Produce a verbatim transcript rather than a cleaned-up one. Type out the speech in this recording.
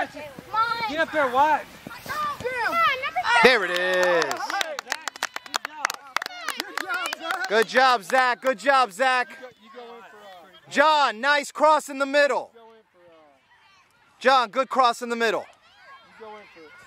Watch it. Get up there, watch. There it is. Good job, Zach. Good job, Zach. John, nice cross in the middle. John, good cross in the middle. You go in for it.